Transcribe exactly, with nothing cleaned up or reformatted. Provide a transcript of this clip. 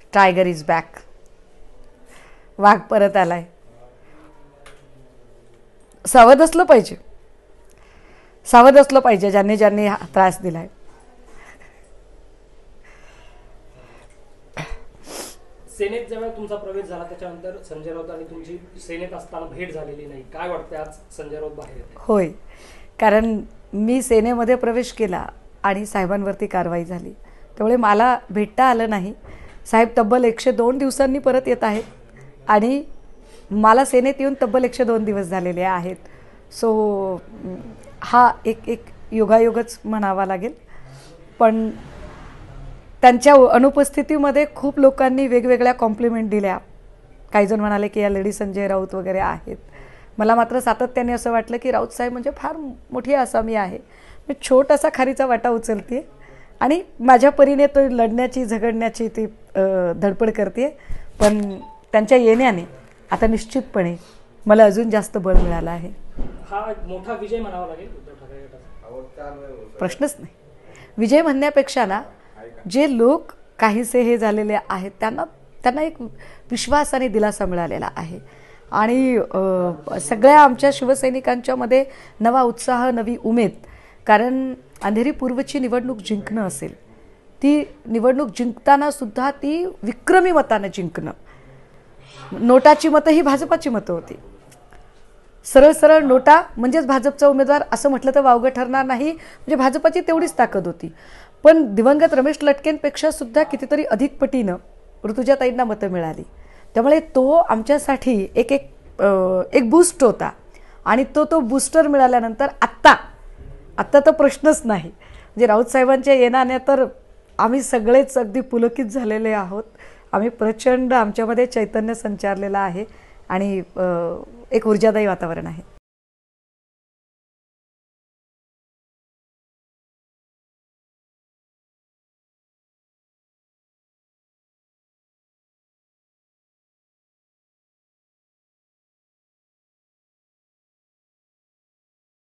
Tiger is back. वाघ परत आलाय. सावध असलं पाहिजे, सावध असलं पाहिजे ज्यांनी ज्यांनी हा त्रास दिलाय. सेनेत जेव्हा तुमचा प्रवेश झाला त्याच्यानंतर संजय राऊत आणि तुमची सेनेत असताना भेट झालेली नाही. काय वाटतं आज संजय राऊत बाहेर येते? होय, कारण मी सेनेमध्ये प्रवेश केला आणि साहेबांवरती कारवाई झाली, त्यामुळे मला भेटता आलं नाही. साहेब तब्बल एकशे दोन दिवसांनी परत येत आहेत आणि मला सेनेत येऊन तब्बल एकशे दोन दिवस झालेले आहेत. सो हा एक एक योगायोगच म्हणावा लागेल. पण त्यांच्या अनुपस्थितीमध्ये खूप लोकांनी वेगवेगळ्या कॉम्प्लिमेंट दिल्या. काही जण म्हणाले की या लेडी संजय राऊत वगैरे आहेत. मला मात्र सातत्याने असं वाटलं की राऊत साहेब म्हणजे फार मोठी आसामी आहे. मी छोटासा खारीचा वाटा उचलते आणि माझ्या परीने तो लढण्याची झगडण्याची ती धडपड करते. पण त्यांच्या येण्याने आता निश्चितपणे मला अजून जास्त बळ मिळालं आहे. हा मोठा विजय म्हणावा लागेल उद्धव ठाकरे गटाचा. प्रश्नच नाही. विजय म्हणण्यापेक्षा ना जे लोक काहीसे हे झालेले आहेत त्यांना त्यांना एक विश्वास आणि दिलासा मिळालेला आहे. आणि सगळ्या आमच्या शिवसैनिकांच्यामध्ये नवा उत्साह, नवी उमेद. कारण अंधेरी पूर्वची निवडणूक जिंकणं असेल, ती निवडणूक जिंकताना सुद्धा ती विक्रमी मतानं जिंकणं. नोटाची मतं ही भाजपाची मतं होती. सरळ सरळ नोटा म्हणजेच भाजपचा उमेदवार असं म्हटलं तर वावगं ठरणार नाही. म्हणजे भाजपाची तेवढीच ताकद होती. पण दिवंगत रमेश लटकेंपेक्षा सुद्धा कितीतरी अधिक पटीनं ऋतुजाताईंना मतं मिळाली. त्यामुळे तो आमच्यासाठी एक एक एक बूस्ट होता. आणि तो तो बूस्टर मिळाल्यानंतर आत्ता आत्ता तर प्रश्नच नाही. म्हणजे राऊत साहेबांच्या येण्याने तर आम्ही सगळेच अगदी पुलकित झालेले आहोत. आम्ही प्रचंड आमच्यामध्ये चैतन्य संचारलेलं आहे आणि एक ऊर्जादायी वातावरण आहे.